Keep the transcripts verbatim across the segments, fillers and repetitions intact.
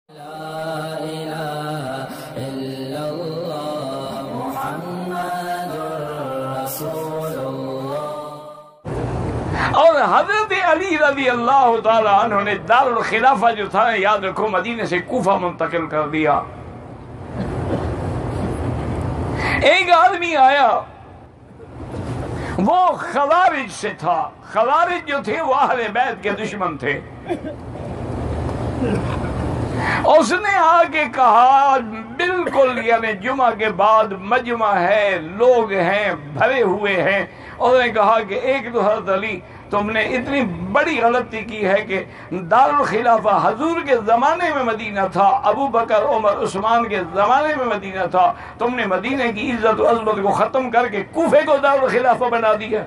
اور حضرت علی رضی اللہ تعالیٰ عنہ نے دارالخلافہ جو تھا یاد رکھو مدینے سے کوفہ منتقل کر دیا۔ ایک آدمی آیا، وہ خوارج سے تھا۔ خوارج جو تھے وہ اہل بیت کے دشمن تھے۔ اس نے آ کے کہا بالکل یعنی جمعہ کے بعد مجمع ہے، لوگ ہیں، بھرے ہوئے ہیں، اور نے کہا کہ ایک تو حضرت علی تم نے اتنی بڑی غلطی کی ہے کہ دارالخلافہ حضور کے زمانے میں مدینہ تھا، ابو بکر عمر عثمان کے زمانے میں مدینہ تھا، تم نے مدینہ کی عزت و عظمت کو ختم کر کے کوفے کو دارالخلافہ بنا دیا۔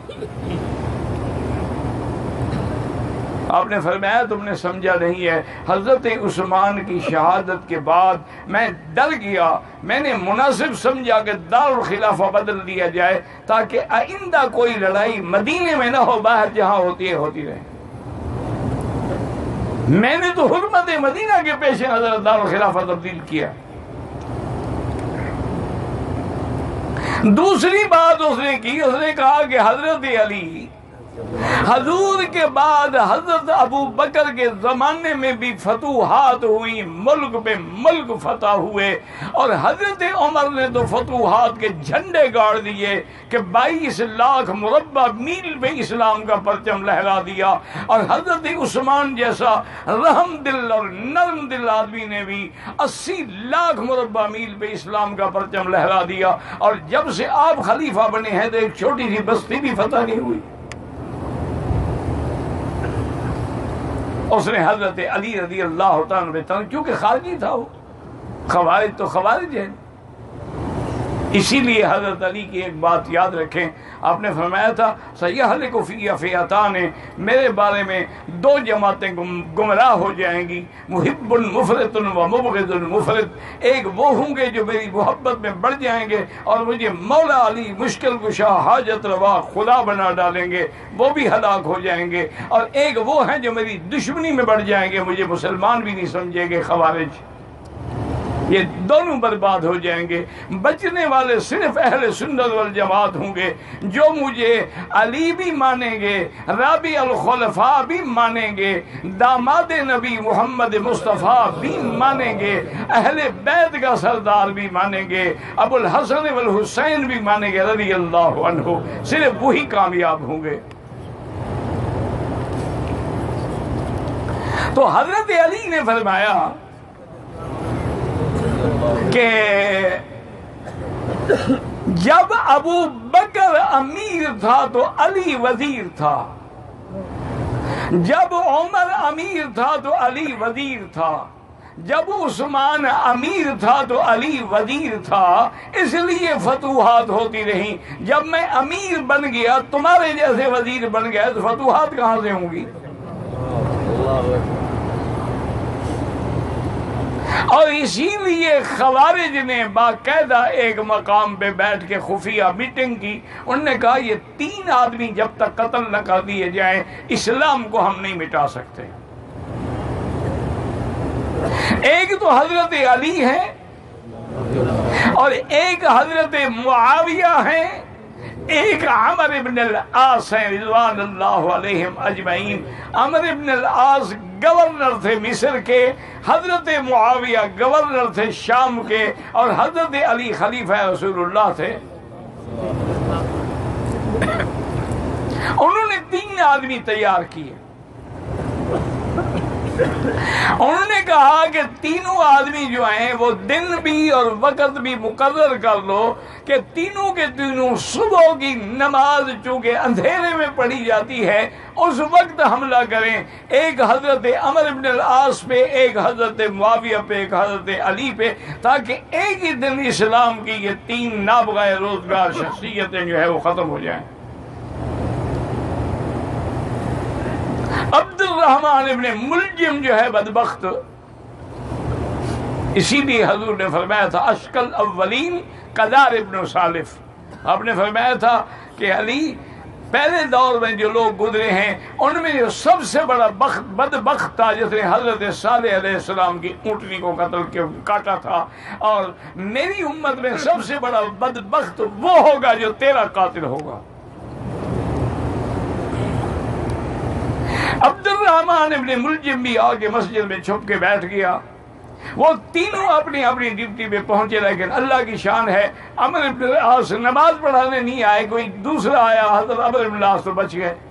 آپ نے فرمایا تم نے سمجھا نہیں ہے، حضرت عثمان کی شہادت کے بعد میں ڈر گیا، میں نے مناسب سمجھا کہ دارالخلافہ بدل دیا جائے تاکہ آئندہ کوئی لڑائی مدینے میں نہ ہو، باہر جہاں ہوتی ہے ہوتی رہے۔ میں نے تو حرمت مدینہ کے پیش نظر دارالخلافہ تبدیل کیا۔ دوسری بات اس نے کی، اس نے کہا کہ حضرت علی حضور کے بعد حضرت ابو بکر کے زمانے میں بھی فتوحات ہوئی، ملک پہ ملک فتح ہوئے، اور حضرت عمر نے تو فتوحات کے جھنڈے گاڑ دیے کہ بائیس لاکھ مربع میل پہ اسلام کا پرچم لہرا دیا، اور حضرت عثمان جیسا رحم دل اور نرم دل آدمی نے بھی اسی لاکھ مربع میل پہ اسلام کا پرچم لہرا دیا، اور جب سے آپ خلیفہ بنے ہیں تو ایک چھوٹی سی بستی بھی فتح نہیں ہوئی۔ اس نے حضرت علی رضی اللہ تعالیٰ عنہ، کیونکہ خارجی تھا وہ، خوارج تو خوارج ہے، اسی لیے حضرت علی کی ایک بات یاد رکھیں، آپ نے فرمایا تھا سیہلک فی فئتان، میرے بارے میں دو جماعتیں گمراہ ہو جائیں گی، محب مفرط و مبغض مفرط، ایک وہ ہوں گے جو میری محبت میں بڑھ جائیں گے اور مجھے مولا علی مشکل کشا حاجت روا خدا بنا ڈالیں گے، وہ بھی ہلاک ہو جائیں گے، اور ایک وہ ہیں جو میری دشمنی میں بڑھ جائیں گے، مجھے مسلمان بھی نہیں سمجھیں گے، خوارج، یہ دونوں برباد ہو جائیں گے۔ بچنے والے صرف اہل سنت والجماعت ہوں گے، جو مجھے علی بھی مانیں گے، رابع الخلفاء بھی مانیں گے، داماد نبی محمد مصطفیٰ بھی مانیں گے، اہل بیت کا سردار بھی مانیں گے، ابو الحسن والحسین بھی مانیں گے رضی اللہ عنہ، صرف وہی کامیاب ہوں گے۔ تو حضرت علی نے فرمایا کہ جب ابو بکر امیر تھا تو علی وزیر تھا، جب عمر امیر تھا تو علی وزیر تھا، جب عثمان امیر تھا تو علی وزیر تھا، اس لیے فتوحات ہوتی رہیں۔ جب میں امیر بن گیا، تمہارے جیسے وزیر بن گیا تو فتوحات کہاں سے ہوں گی؟ اور اسی لیے خوارج نے باقاعدہ ایک مقام پہ بیٹھ کے خفیہ میٹنگ کی، انہوں نے کہا یہ تین آدمی جب تک قتل نہ کر دیے جائیں اسلام کو ہم نہیں مٹا سکتے۔ ایک تو حضرت علی ہے، اور ایک حضرت معاویہ ہیں، ایک عمر ابن العاص ہیں رضوان اللہ علیہم اجمعین۔ عمر ابن العاص گورنر تھے مصر کے، حضرت معاویہ گورنر تھے شام کے، اور حضرت علی خلیفہ رسول اللہ تھے۔ انہوں نے تین آدمی تیار کیے، انہوں نے کہا کہ تینوں آدمی جو ہیں وہ دن بھی اور وقت بھی مقرر کر لو کہ تینوں کے تینوں صبح کی نماز چونکہ اندھیرے میں پڑھی جاتی ہے اس وقت حملہ کریں، ایک حضرت عمر بن العاص پہ، ایک حضرت معاویہ پہ، ایک حضرت علی پہ، تاکہ ایک ہی دن اسلام کی یہ تین نابغہ روزگار شخصیتیں جو ہے وہ ختم ہو جائیں۔ عبد الرحمن ابن ملجم جو ہے بدبخت، اسی لیے حضور نے فرمایا تھا اشکل اولین قدار ابن سالف، آپ نے فرمایا تھا کہ علی پہلے دور میں جو لوگ گزرے ہیں ان میں جو سب سے بڑا بخت بدبخت تھا جس نے حضرت صالح علیہ السلام کی اونٹنی کو قتل کے کاٹا تھا، اور میری امت میں سب سے بڑا بدبخت وہ ہوگا جو تیرا قاتل ہوگا۔ عبد الرحمن ابن ملجم بھی آگے مسجد میں چھپ کے بیٹھ گیا۔ وہ تینوں اپنی اپنی ڈیوٹی پہ پہنچے، لیکن اللہ کی شان ہے عمرو بن العاص نماز پڑھانے نہیں آئے، کوئی دوسرا آیا، حضرت عمرو بن العاص تو بچ گئے۔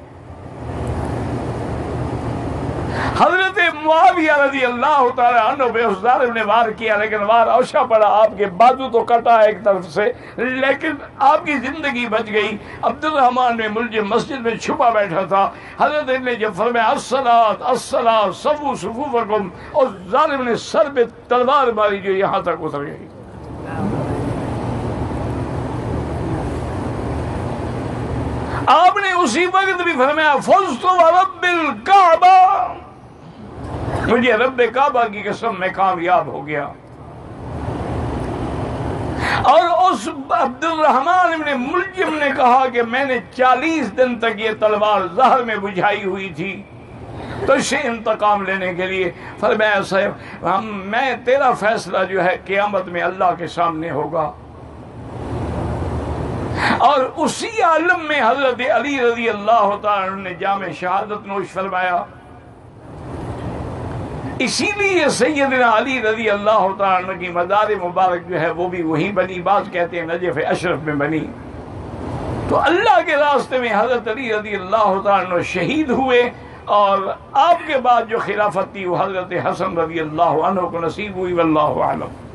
حضرت معاویہ رضی اللہ تعالی عنہ پہ اس ظالم نے وار کیا، لیکن وار اوچھا پڑا، آپ کے بازو تو کٹا ایک طرف سے لیکن آپ کی زندگی بچ گئی۔ عبد الرحمن میں ملجم مسجد میں چھپا بیٹھا تھا، حضرت نے جب فرمایا الصلاۃ الصلاۃ صفوا صفوفکم، اور ظالم نے سر پہ تلوار ماری جو یہاں تک اتر گئی۔ آپ نے اسی وقت بھی فرمایا فزت ورب الکعبہ، مجھے رب کعبہ کی قسم میں کامیاب ہو گیا۔ اور اس عبد الرحمن ابن ملجم نے کہا کہ میں نے چالیس دن تک یہ تلوار زہر میں بجھائی ہوئی تھی تو سے انتقام لینے کے لیے۔ فرمایا صاحب ہم میں تیرا فیصلہ جو ہے قیامت میں اللہ کے سامنے ہوگا۔ اور اسی عالم میں حضرت علی رضی اللہ تعالیٰ عنہ نے جام شہادت نوش فرمایا۔ اسی لیے سیدنا علی رضی اللہ تعالیٰ عنہ کی مزار مبارک جو ہے وہ بھی وہیں بنی، بعض کہتے ہیں نجف اشرف میں بنی۔ تو اللہ کے راستے میں حضرت علی رضی اللہ تعالیٰ عنہ شہید ہوئے، اور آپ کے بعد جو خلافت تھی وہ حضرت حسن رضی اللہ عنہ کو نصیب ہوئی، واللہ اعلم۔